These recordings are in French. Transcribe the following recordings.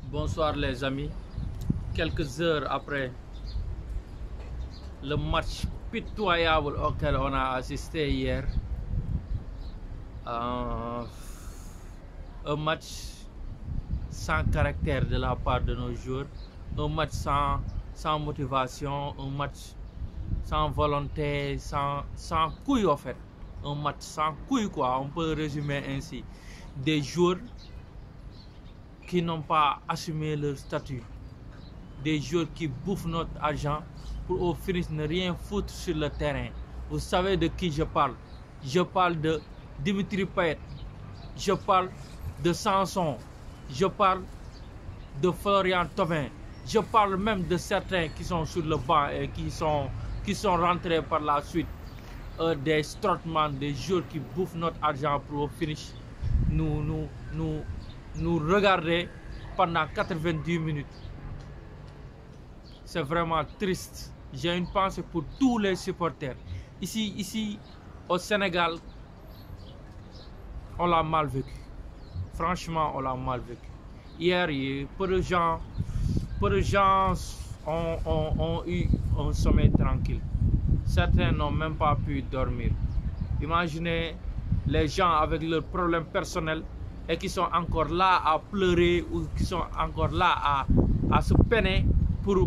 Bonsoir les amis. Quelques heures après le match pitoyable auquel on a assisté hier, un match sans caractère de la part de nos joueurs, un match sans motivation, un match sans volonté, sans couilles en fait, un match sans couilles quoi, on peut résumer ainsi. Des joueurs qui n'ont pas assumé leur statut, des joueurs qui bouffent notre argent pour au final ne rien foutre sur le terrain. Vous savez de qui je parle? Je parle de Dimitri Payet, je parle de Sanson, je parle de Florian Thauvin, je parle même de certains qui sont sur le banc et qui sont rentrés par la suite, des Strootman, des joueurs qui bouffent notre argent pour au finish nous regarder pendant 90 minutes. C'est vraiment triste. J'ai une pensée pour tous les supporters. Ici au Sénégal, on l'a mal vécu. Franchement, on l'a mal vécu. Hier, peu de gens ont eu un sommeil tranquille. Certains n'ont même pas pu dormir. Imaginez les gens avec leurs problèmes personnels et qui sont encore là à pleurer ou qui sont encore là à se peiner pour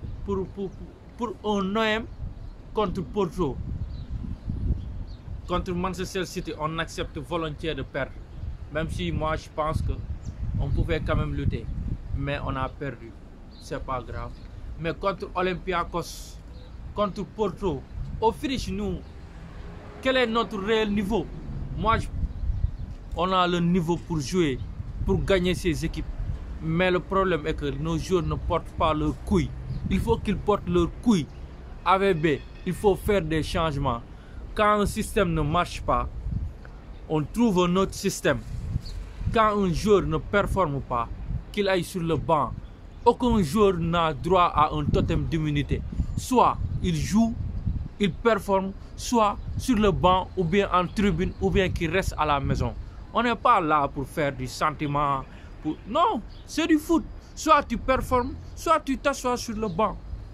un OM contre Porto. Contre Manchester City, on accepte volontiers de perdre. Même si moi je pense qu'on pouvait quand même lutter. Mais on a perdu. C'est pas grave. Mais contre Olympiakos, contre Porto, au finish, nous, quel est notre réel niveau? On a le niveau pour jouer, pour gagner ces équipes. Mais le problème est que nos joueurs ne portent pas leurs couilles. Il faut qu'ils portent leurs couilles. AVB, il faut faire des changements. Quand un système ne marche pas, on trouve un autre système. Quand un joueur ne performe pas, qu'il aille sur le banc, aucun joueur n'a droit à un totem d'immunité. Soit il joue, il performe, soit sur le banc, ou bien en tribune, ou bien qu'il reste à la maison. On n'est pas là pour faire du sentiment. Non, c'est du foot. Soit tu performes, soit tu t'assois sur le banc.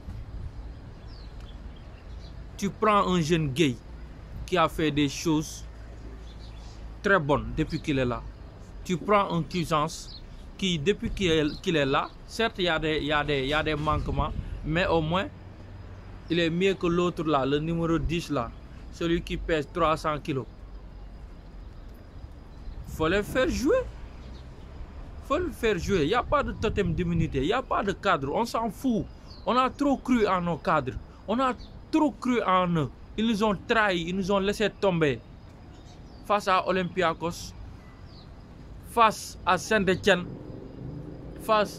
Tu prends un jeune gay qui a fait des choses très bonnes depuis qu'il est là. Tu prends un Cuisance qui, depuis qu'il est là, certes il y a des manquements, mais au moins il est mieux que l'autre là, le numéro 10 là, celui qui pèse 300 kilos. Faut les faire jouer. Faut le faire jouer. Il n'y a pas de totem d'immunité, il n'y a pas de cadre. On s'en fout. On a trop cru en nos cadres. On a trop cru en eux. Ils nous ont trahis, ils nous ont laissé tomber. Face à Olympiakos, face à Saint-Etienne, face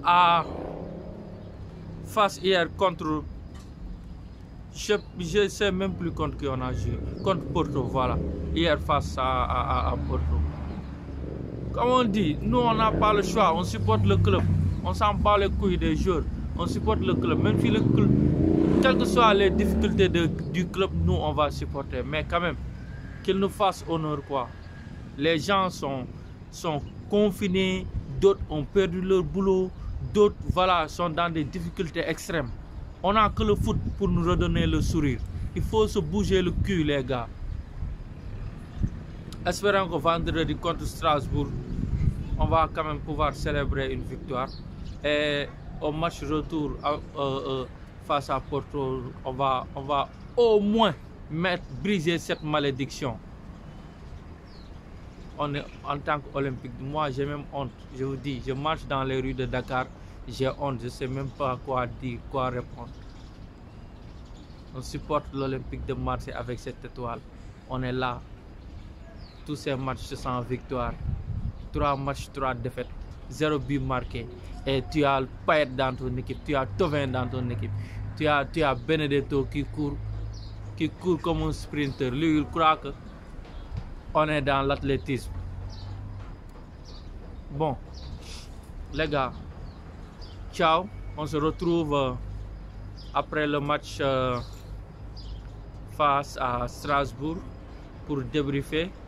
hier contre... Je ne sais même plus contre qui on a joué. Contre Porto, voilà. Hier face à Porto. Comme on dit, nous on n'a pas le choix, on supporte le club, on s'en bat les couilles des joueurs, on supporte le club, même si le club, quelles que soient les difficultés du club, nous on va supporter, mais quand même, qu'ils nous fassent honneur quoi. Les gens sont confinés, d'autres ont perdu leur boulot, d'autres voilà, sont dans des difficultés extrêmes. On n'a que le foot pour nous redonner le sourire. Il faut se bouger le cul les gars. Espérons que vendredi contre Strasbourg, on va quand même pouvoir célébrer une victoire. Et au match retour face à Porto, on va au moins briser cette malédiction. On est en tant qu'Olympique. Moi, j'ai même honte. Je vous dis, je marche dans les rues de Dakar, j'ai honte. Je ne sais même pas quoi dire, quoi répondre. On supporte l'Olympique de Marseille avec cette étoile. On est là. Tous ces matchs sans victoire. 3 matchs, 3 défaites. 0 but marqué. Et tu as Payet dans ton équipe. Tu as Thauvin dans ton équipe. Tu as Benedetto qui court comme un sprinter. Lui, il croit que on est dans l'athlétisme. Bon, les gars, ciao. On se retrouve après le match face à Strasbourg pour débriefer.